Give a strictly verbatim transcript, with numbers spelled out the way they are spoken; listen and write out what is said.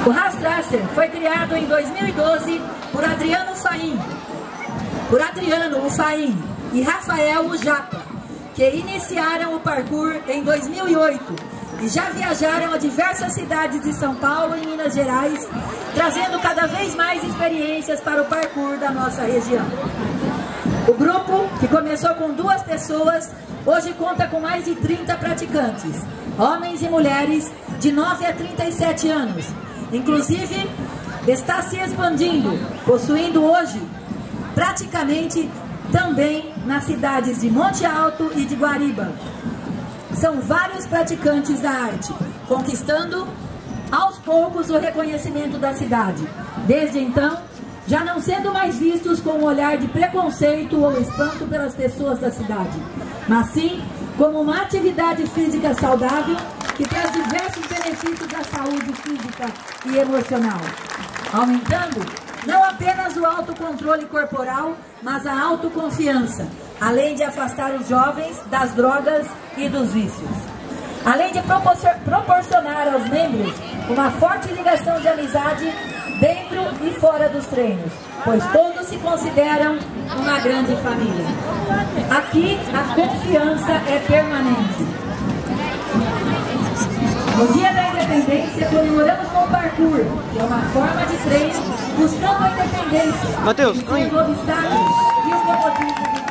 O Rastracer foi criado em dois mil e doze por Adriano Faim, por Adriano o Faim e Rafael o Japa, que iniciaram o parkour em dois mil e oito e já viajaram a diversas cidades de São Paulo e Minas Gerais, trazendo cada vez mais experiências para o parkour da nossa região. O grupo, que começou com duas pessoas, hoje conta com mais de trinta praticantes, homens e mulheres de nove a trinta e sete anos. Inclusive, está se expandindo, possuindo hoje praticamente também nas cidades de Monte Alto e de Guariba. São vários praticantes da arte, conquistando aos poucos o reconhecimento da cidade. Desde então, já não sendo mais vistos com um olhar de preconceito ou espanto pelas pessoas da cidade, mas sim como uma atividade física saudável que traz diversos benefícios à saúde física e emocional, aumentando não apenas o autocontrole corporal, mas a autoconfiança, além de afastar os jovens das drogas e dos vícios. Além de proporcionar aos membros uma forte ligação de amizade dentro e fora dos treinos, pois todos se consideram uma grande família. Aqui a confiança é permanente. No Dia da Independência comemoramos com o parkour, que é uma forma de treino buscando a independência, Mateus, vencendo obstáculos e o comodismo.